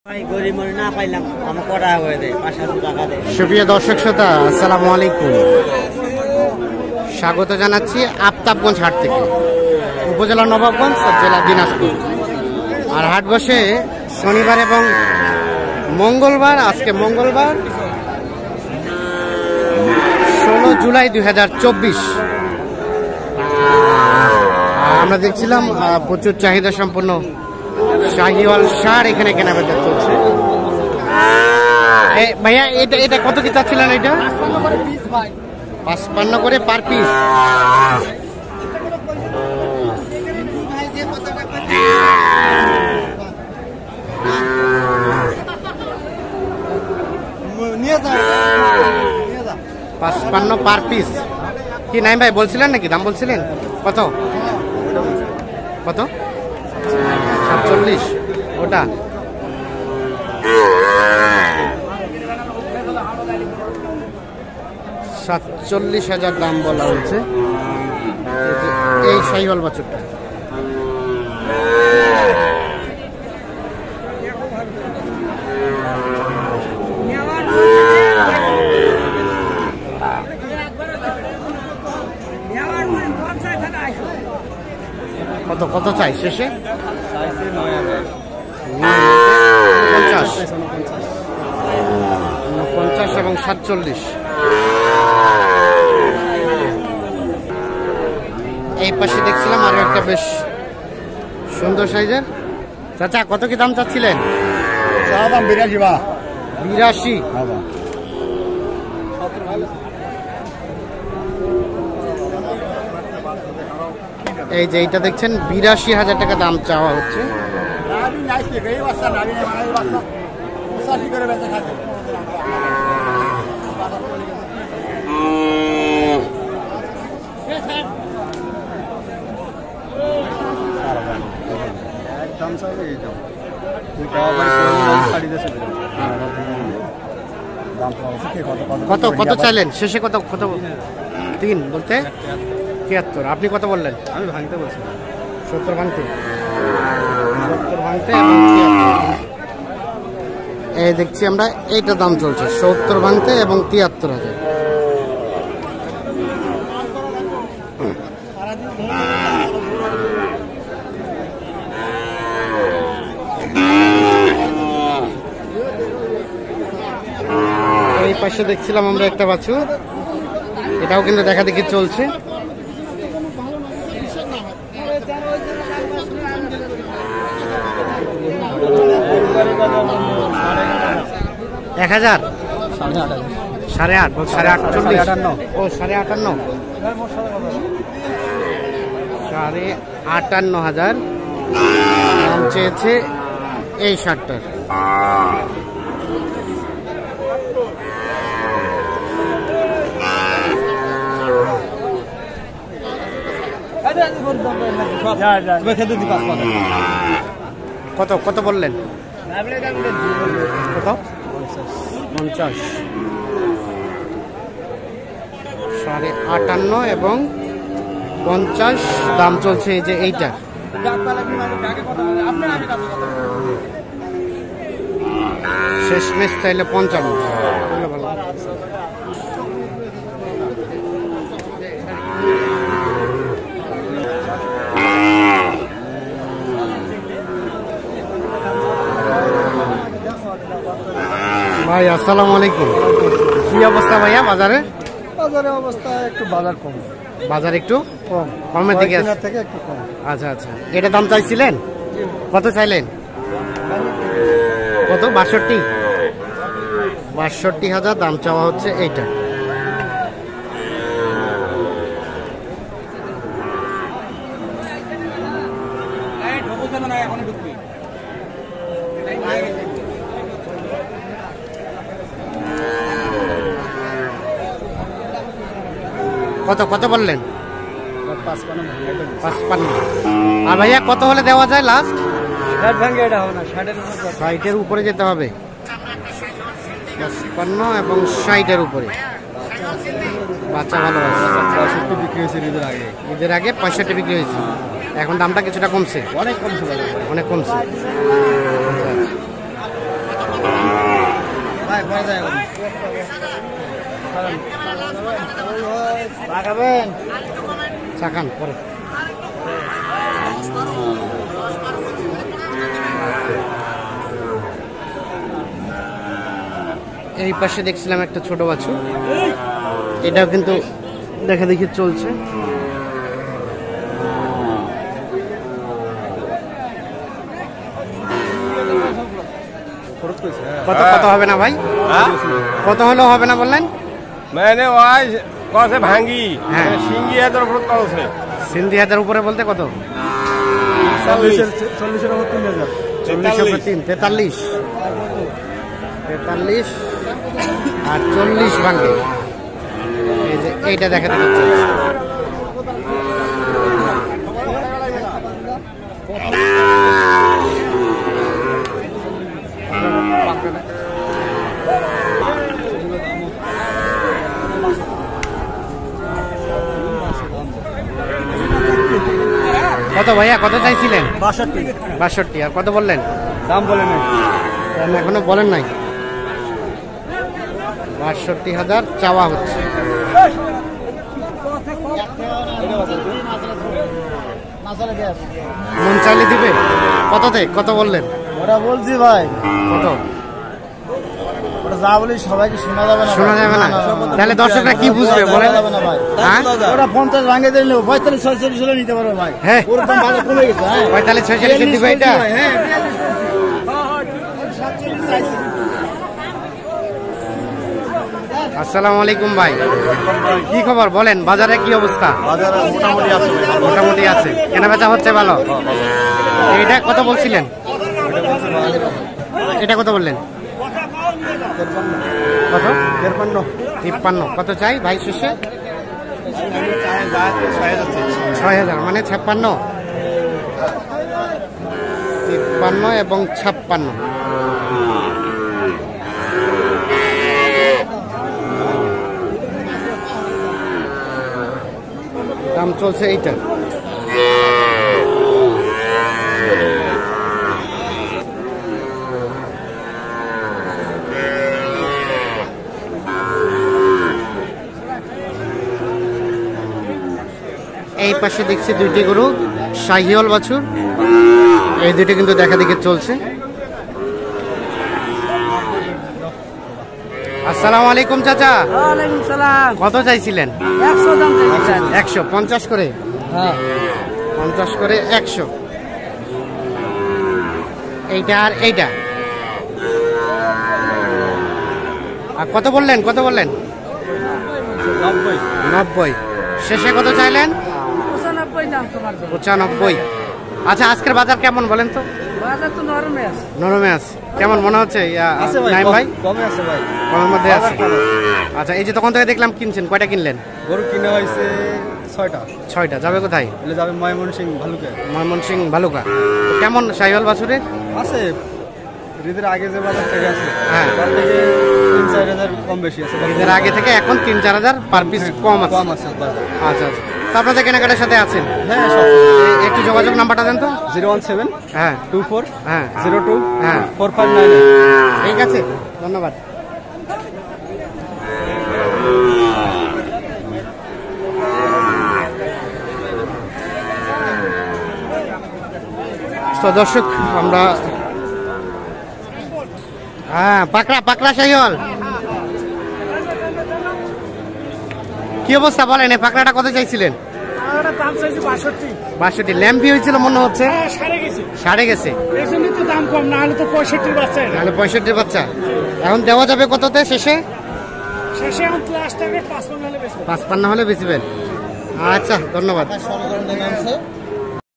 সুপ্রিয় দর্শক শ্রোতা, আসসালামু আলাইকুম। স্বাগত জানাচ্ছি আফতাবগঞ্জ হাট থেকে, উপজেলা নবাবগঞ্জ, জেলা দিনাজপুর। আর হাট বসে শনিবার এবং মঙ্গলবার। আজকে মঙ্গলবার 16 জুলাই 2024। আমরা দেখছিলাম প্রচুর চাহিদা সম্পন্ন শাহিওয়াল ষাঁড় এখানে কেনাবেচা চলছে। ভাইয়া এটা কত কি চাচ্ছিলেন? এটা 55 করে পার পিস। $55 per piece. কি নাই ভাই বলছিলেন নাকি? দাম বলছিলেন কত? কত? 47। ওটা 47,000 দাম বলা হয়েছে। এই শাহিওয়াল বাছুরটা কত কত চাই শেষে? 49 এবং 47। এই পাশে দেখছিলাম আরো একটা বেশ সুন্দর সাইজের। চাচা কত কি দাম চাচ্ছিলেন? 82। এই যে এইটা দেখছেন 82,000 টাকা দাম চাওয়া হচ্ছে। কত কত চাইলেন শেষে? কত কত? 3 বলতে 73। আপনি কত বললেন? আমি ভাঙতে বলছি 70 ভাঙতে। 70 ভাঙতে এবং 73। এই দেখছি আমরা এইটা দাম চলছে 70 ভাঙতে এবং 73,000। এই পাশে দেখছিলাম আমরা একটা বাছুর, এটাও কিন্তু দেখা দেখি চলছে। 1000 8.5 58 ও 58,000 58,000 দাম চেয়েছে এই ষাঁড়টার। কত কত বললেন? কত? 50। 58.5 এবং 50 দাম চলছে। এই যে এইটা শেষ মেশ চাইলে 55। ভাই আসসালামু আলাইকুম। কি অবস্থা ভাইয়া বাজারে? বাজারের অবস্থা একটু বাজার কম। বাজার একটু কম, কমের দিকে আছে থেকে একটু কম। আচ্ছা আচ্ছা। এটা দাম চাইছিলেন? কত চাইলেন? কত? 62,000 দাম চাওয়া হচ্ছে এইটা। কত কত বললেন? 55। আর ভাইয়া কত হলে দেওয়া যায় লাস্ট? 60-এর উপরে যেতে হবে। 55 এবং 60-এর উপরে। বাচ্চা ভালো আছে। 65 বিক্রি হয়েছে ঈদের আগে 65 বিক্রি হয়েছে। এখন দামটা কিছুটা কমছে, অনেক কমছে, অনেক কমছে। চাকান পরে। এই পাশে দেখছিলাম একটা ছোট বাছুর, এটাও কিন্তু দেখা দেখি চলছে। কত কত হবে না ভাই? কত হলেও হবে না বললেন? मैंने वहाँ कौन से भांगी हाँ। सिंगी है तो कौन से সিন্ধি হাজার উপরে বলতে কত? 40 43 আর 40 ভাঙে। এই যে এইটা দেখাতে পাচ্ছি। কত ভাইয়া, কত চাইছিলেন? 62। আর কত বললেন? দাম বলে নাই, এখনো বলেন নাই। 62,000 চাওয়া হচ্ছে। মন চাইলে দিবে? কততে কত বললেন? ওরা বলছি ভাই, কত ওরা যা বলি সবাইকে শোনা যাবে না, শোনা যাবে না? তাহলে দর্শকরা কি বুঝবে বলেন? হ্যাঁ, ওরা 50 ভাঙে দিলে 45 46 হলে নিতে পারবে ভাই। হ্যাঁ, ওর দাম ভালো কমে গেছে। হ্যাঁ 45 46 দিবে এটা। হ্যাঁ আসসালামু আলাইকুম ভাই, কি খবর বলেন? বাজারে কি অবস্থা? বাজার মোটামুটি আছে, মোটামুটি আছে, কেনা বেচা হচ্ছে ভালো। এটা কত বলছিলেন? এটা কত বললেন? কত? 53। কত চাই ভাই শেষে? 6,000 মানে 56। 53 এবং 56। দাম চলছে এইটা। এই পাশে দেখছি দুইটি গরু, শাহিওয়াল বাছুর। এই দুইটি কিন্তু দেখা দেখি চলছে। আসসালামু আলাইকুম চাচা। ওয়ালাইকুম সালাম। কত চাইছিলেন? 100 দাম চাইছেন? 100। 50 করে? হ্যাঁ 50 করে 100। এইটা আর এইটা। আর কত বললেন? কত বললেন? 90। শেষে কত চাইলেন? 95 দাম তোমার জন্য। 95। আচ্ছা, আজকের বাজার কেমন বলেন তো? বাজার তো নরমে আছে। নরমে আছে। কেমন মনে হচ্ছে নাইম ভাই? কমে আছে ভাই, কমের মধ্যে আছে। আচ্ছা, এই যে তখন থেকে দেখলাম কিনছেন, কয়টা কিনলেন? গরু কিনা হয়েছে 6টা। 6টা। যাবে কোথায়? এলে যাবে ময়মনসিং ভালুকে। ময়মনসিং ভালুকা। কেমন শাহিওয়াল বাছুরের? আছে ঈদের আগে যে বাজার থেকে আছে, হ্যাঁ, তার থেকে 3-4 হাজার কম বেশি আছে। ঈদের আগে থেকে এখন 3-4 হাজার পার পিস কম আছে। কম আছে বাজার। আচ্ছা আচ্ছা, তো আপনাদের কেনাকাটার সাথে আছেন? হ্যাঁ সব। একটু যোগাযোগ নাম্বারটা দেন তো। 017 হ্যাঁ 24 হ্যাঁ 02 হ্যাঁ 4598। ঠিক আছে, ধন্যবাদ। তো দর্শক, আমরা হ্যাঁ পাকড়া শাহিওয়াল কি অবস্থা বলেন? এই পাকড়াটা কত চাইছিলেন? দাম চাইছে 62। ল্যাম্পি হয়েছিল মনে হচ্ছে, সাড়ে গেছে। এই জন্যই তো দাম কম, না হলে তো 65 বাচ্চা। নাহলে 65 বাচ্চা। এখন দেওয়া যাবে কততে শেষে? শেষে এখন লাস্ট টার্গেট 55 হলে বেচবো। 55 হলে বেচবেন। আচ্ছা, ধন্যবাদ।